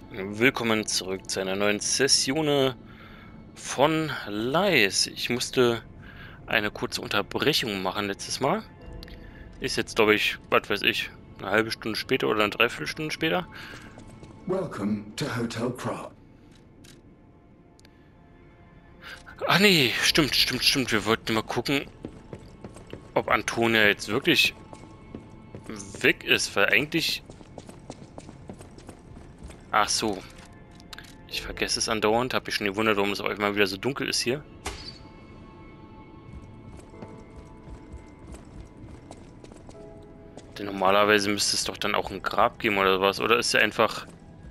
Willkommen zurück zu einer neuen Session von Lies. Ich musste eine kurze Unterbrechung machen letztes Mal. Ist jetzt, glaube ich, was weiß ich, eine halbe Stunde später oder eine Dreiviertelstunde später. Welcome to Hotel Prague. Ach nee, stimmt. Wir wollten mal gucken, ob Antonia jetzt wirklich weg ist, weil eigentlich... Ach so, ich vergesse es andauernd. Hab mich schon gewundert, warum es auch immer wieder so dunkel ist hier. Denn normalerweise müsste es doch dann auch ein Grab geben oder was. Oder ist er einfach...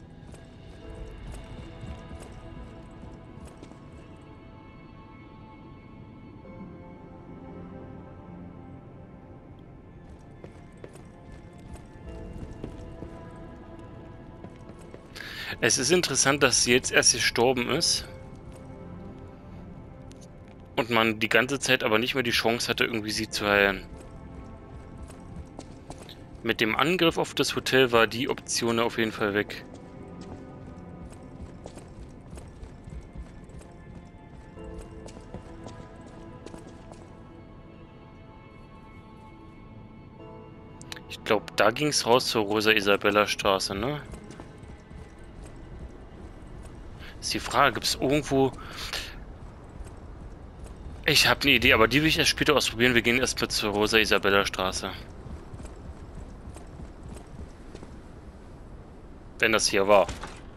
Es ist interessant, dass sie jetzt erst gestorben ist. Und man die ganze Zeit aber nicht mehr die Chance hatte, irgendwie sie zu heilen. Mit dem Angriff auf das Hotel war die Option auf jeden Fall weg. Ich glaube, da ging es raus zur Rosa-Isabella-Straße, ne? Ist die Frage, gibt es irgendwo... Ich habe eine Idee, aber die will ich erst später ausprobieren. Wir gehen erstmal zur Rosa-Isabella-Straße. Wenn das hier war.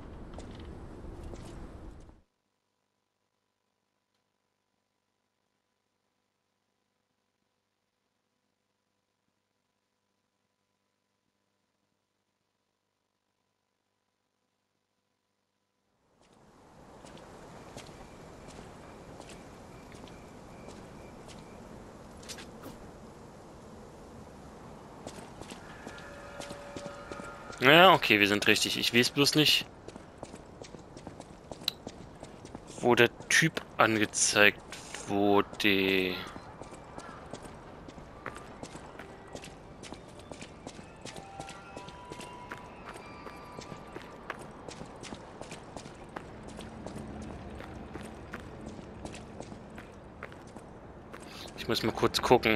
Ja, okay, wir sind richtig. Ich weiß bloß nicht, wo der Typ angezeigt wurde. Ich muss mal kurz gucken.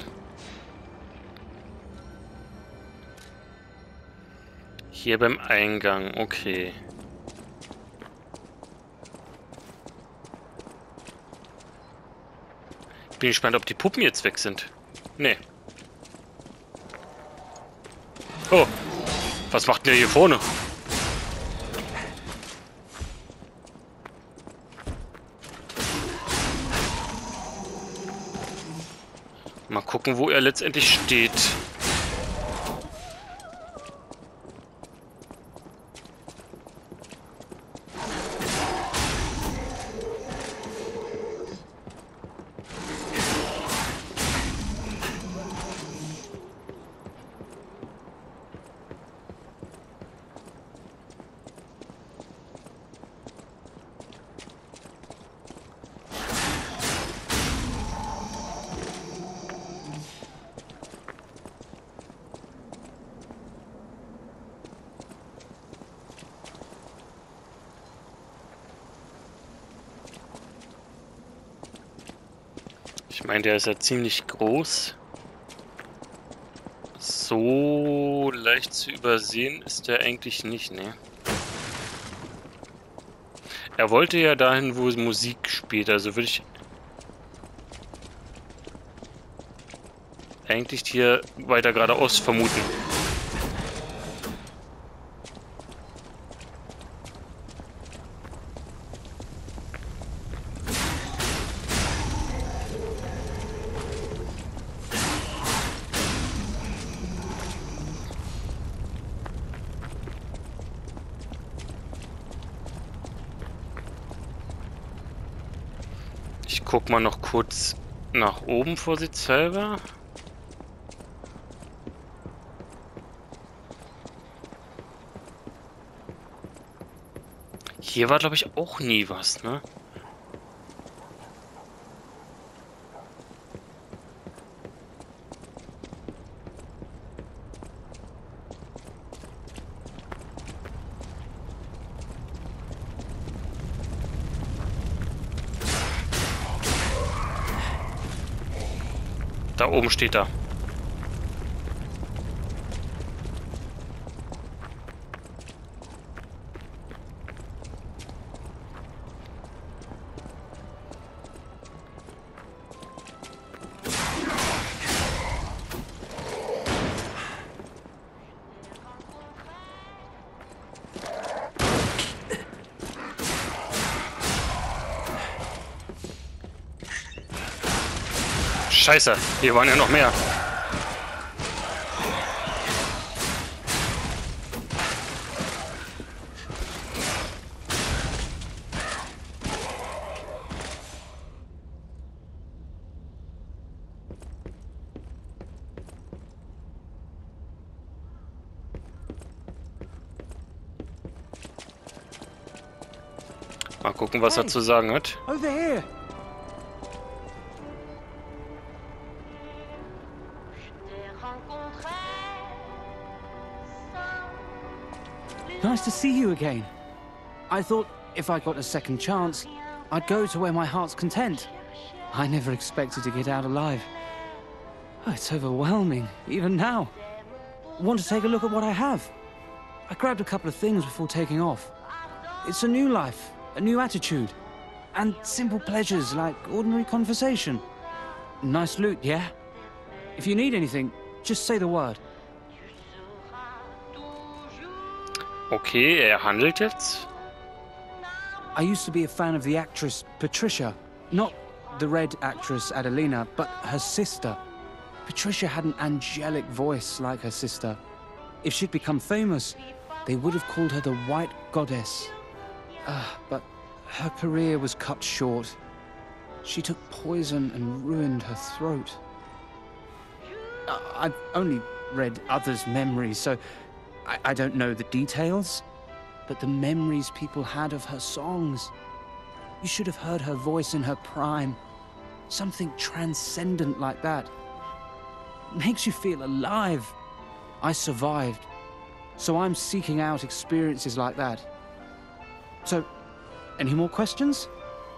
Hier beim Eingang, okay. Bin gespannt, ob die Puppen jetzt weg sind. Nee. Oh, was macht denn der hier vorne? Mal gucken, wo er letztendlich steht. Ich meine, der ist ja ziemlich groß. So leicht zu übersehen ist der eigentlich nicht, ne? Er wollte ja dahin, wo Musik spielt, also würde ich eigentlich hier weiter geradeaus vermuten. Ich guck mal noch kurz nach oben vorsichtshalber. Hier war, glaube ich, auch nie was, ne? Da oben steht er. Scheiße, hier waren ja noch mehr. Mal gucken, was er zu sagen hat. Over here. Nice to see you again. I thought if I got a second chance, I'd go to where my heart's content. I never expected to get out alive. Oh, it's overwhelming, even now. Want to take a look at what I have? I grabbed a couple of things before taking off. It's a new life, a new attitude, and simple pleasures like ordinary conversation. Nice loot, yeah? If you need anything, just say the word. Okay, er handelt jetzt. I used to be a fan of the actress Patricia. Not the red actress Adelina, but her sister. Patricia had an angelic voice like her sister. If she'd become famous, they would have called her the White Goddess. But her career was cut short. She took poison and ruined her throat. I've only read others' memories, so I don't know the details, but the memories people had of her songs. You should have heard her voice in her prime. Something transcendent like that. Makes you feel alive. I survived, so I'm seeking out experiences like that. So, any more questions?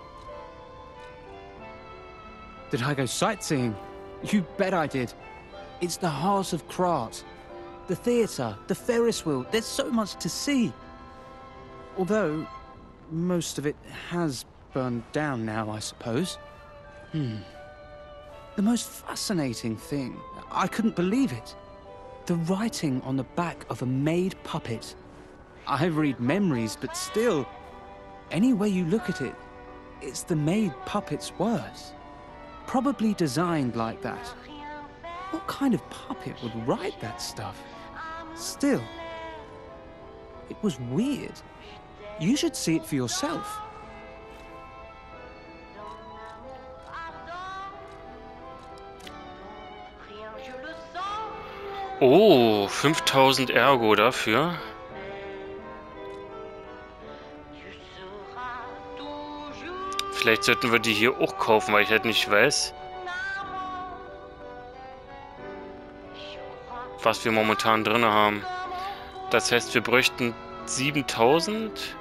Did I go sightseeing? You bet I did. It's the heart of Krat. The theatre, the Ferris wheel, there's so much to see. Although, most of it has burned down now, I suppose. The most fascinating thing, I couldn't believe it. The writing on the back of a made puppet. I read memories, but still, any way you look at it, it's the made puppet's words. Probably designed like that. What kind of puppet would write that stuff? Still, it was weird. You should see it for yourself. Oh, 5000 Ergo dafür. Vielleicht sollten wir die hier auch kaufen, weil ich halt nicht weiß, was wir momentan drin haben. Das heißt, wir bräuchten 7000.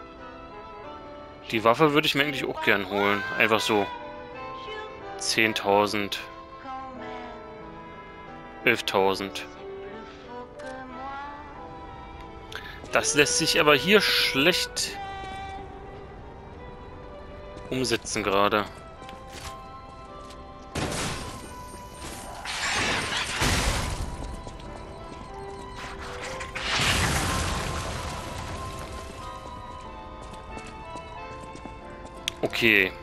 Die Waffe würde ich mir eigentlich auch gern holen. Einfach so. 10.000. 11.000. Das lässt sich aber hier schlecht umsetzen gerade. Okay.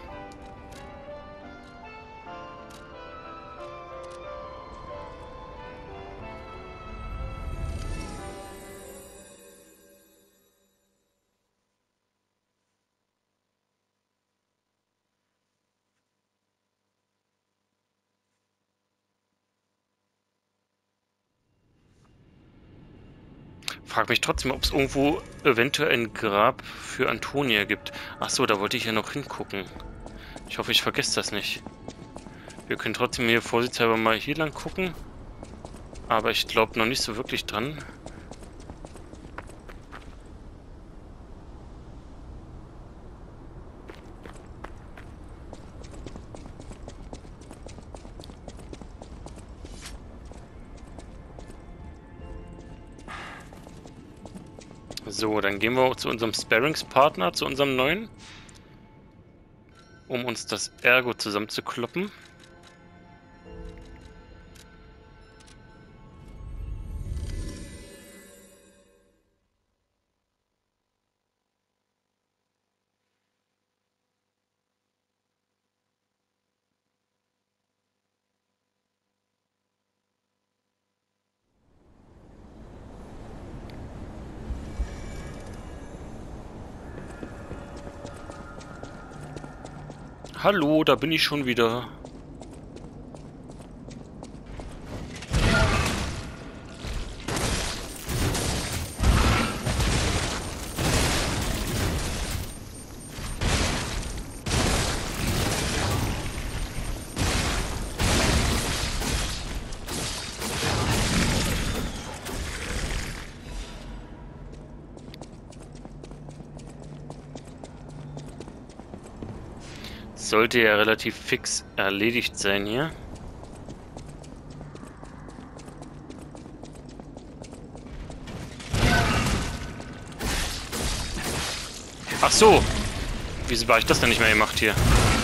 Frag mich trotzdem, ob es irgendwo eventuell ein Grab für Antonia gibt. Achso, da wollte ich ja noch hingucken. Ich hoffe, ich vergesse das nicht. Wir können trotzdem hier vorsichtshalber mal hier lang gucken. Aber ich glaube noch nicht so wirklich dran. So, dann gehen wir zu unserem Sparringspartner, zu unserem neuen, um uns das Ergo zusammenzukloppen. Hallo, da bin ich schon wieder. Sollte ja relativ fix erledigt sein hier. Ach so. Wieso war ich das denn nicht mehr gemacht hier?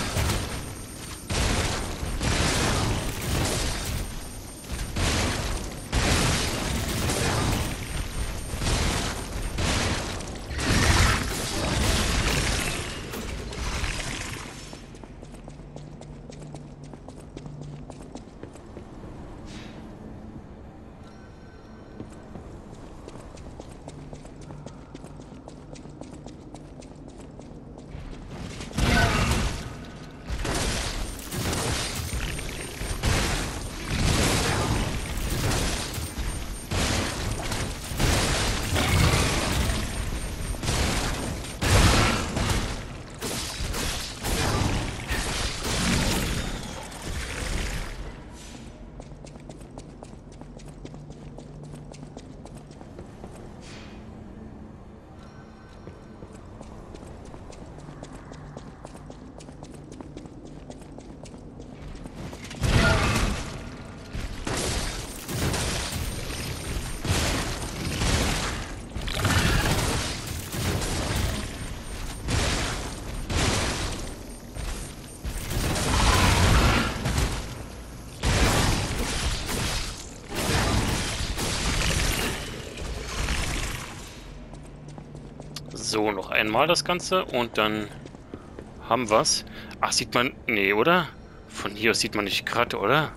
So, noch einmal das Ganze und dann haben wir's. Ach, sieht man... Nee, oder? Von hier aus sieht man nicht gerade, oder?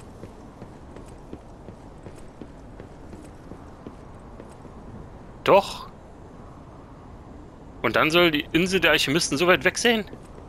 Doch. Und dann soll die Insel der Alchemisten so weit weg sein?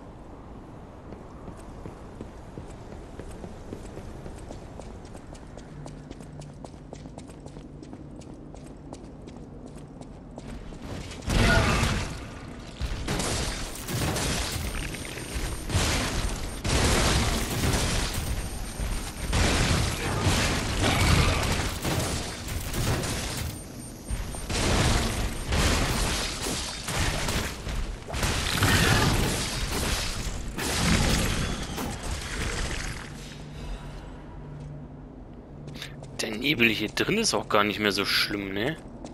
Der Nebel hier drin ist auch gar nicht mehr so schlimm, ne?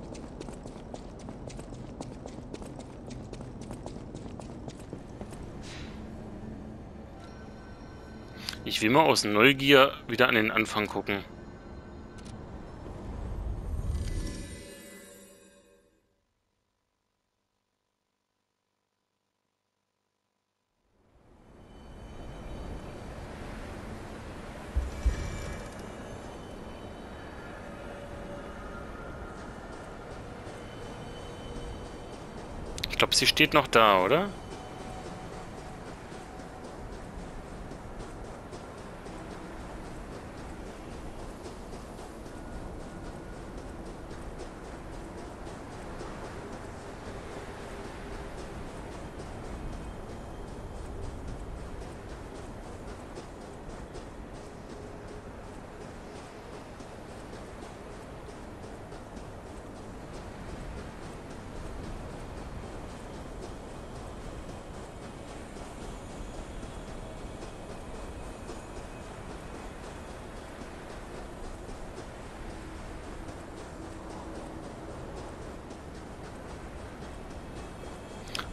Ich will mal aus Neugier wieder an den Anfang gucken. Ich glaube, sie steht noch da, oder?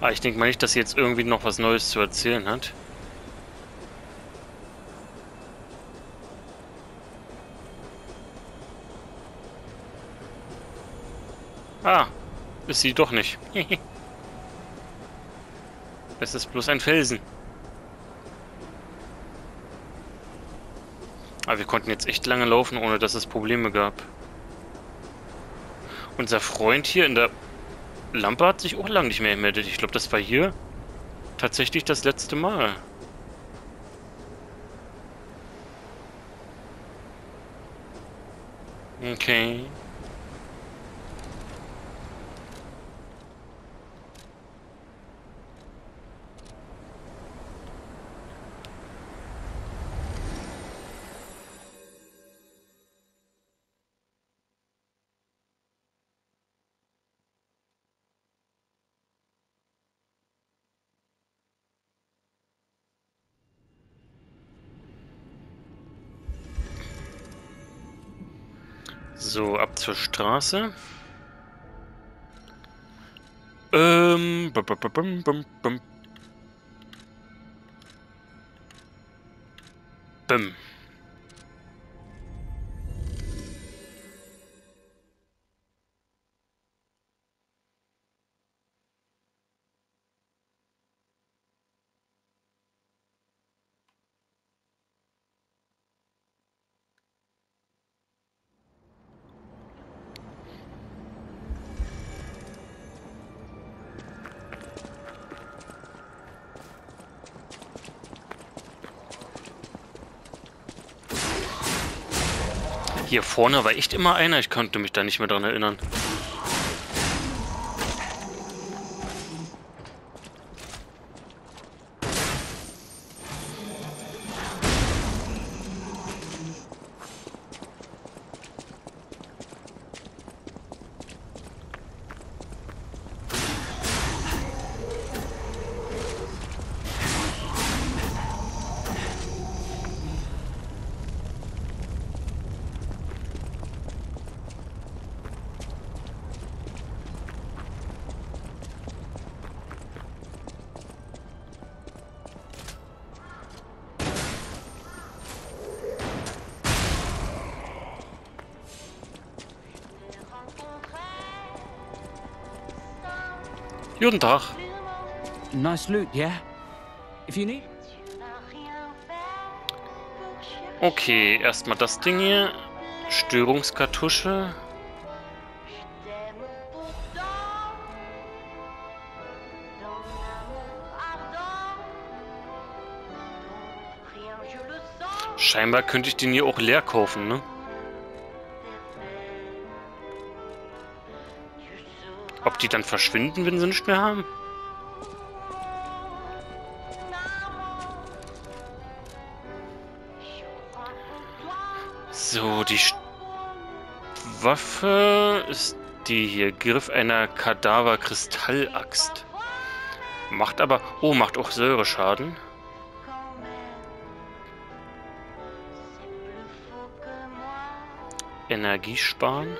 Aber ich denke mal nicht, dass sie jetzt irgendwie noch was Neues zu erzählen hat. Ah, ist sie doch nicht. Es ist bloß ein Felsen. Aber wir konnten jetzt echt lange laufen, ohne dass es Probleme gab. Unser Freund hier in der Lampe hat sich auch lange nicht mehr gemeldet. Ich glaube, das war hier tatsächlich das letzte Mal. Okay. So, ab zur Straße. Bum, bum, bum, bum, bum. Bum. Hier vorne war echt immer einer. Ich konnte mich da nicht mehr dran erinnern. Guten Tag. Nice loot, yeah? If you need... Okay, erstmal das Ding hier. Störungskartusche. Scheinbar könnte ich den hier auch leer kaufen, ne? Ob die dann verschwinden, wenn sie nichts mehr haben? So, die Waffe ist die hier. Griff einer Kadaver-Kristallaxt. Macht aber... Oh, macht auch Säureschaden. Energiesparen.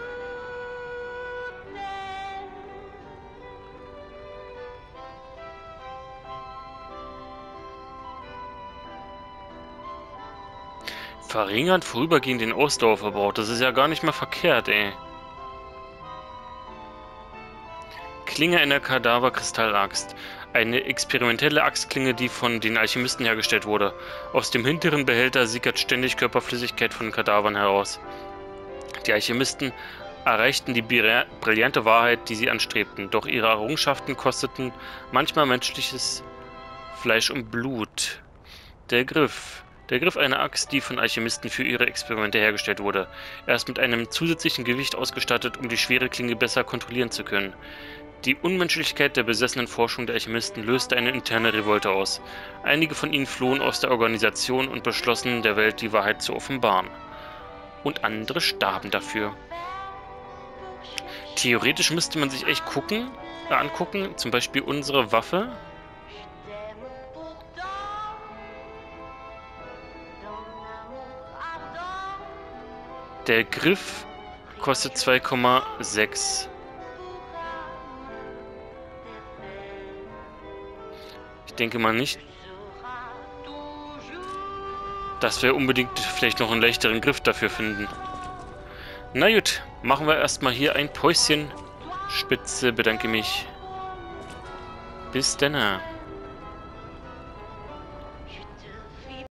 Verringert vorübergehend den Ausdauerverbrauch. Das ist ja gar nicht mehr verkehrt, ey. Klinge einer Kadaver-Kristallaxt. Eine experimentelle Axtklinge, die von den Alchemisten hergestellt wurde. Aus dem hinteren Behälter sickert ständig Körperflüssigkeit von Kadavern heraus. Die Alchemisten erreichten die brillante Wahrheit, die sie anstrebten. Doch ihre Errungenschaften kosteten manchmal menschliches Fleisch und Blut. Der Griff. Der Griff einer Axt, die von Alchemisten für ihre Experimente hergestellt wurde. Er ist mit einem zusätzlichen Gewicht ausgestattet, um die schwere Klinge besser kontrollieren zu können. Die Unmenschlichkeit der besessenen Forschung der Alchemisten löste eine interne Revolte aus. Einige von ihnen flohen aus der Organisation und beschlossen, der Welt die Wahrheit zu offenbaren. Und andere starben dafür. Theoretisch müsste man sich echt angucken, zum Beispiel unsere Waffe. Der Griff kostet 2,6. Ich denke mal nicht, dass wir unbedingt vielleicht noch einen leichteren Griff dafür finden. Na gut, machen wir erstmal hier ein Päuschen. Spitze, bedanke mich. Bis dann.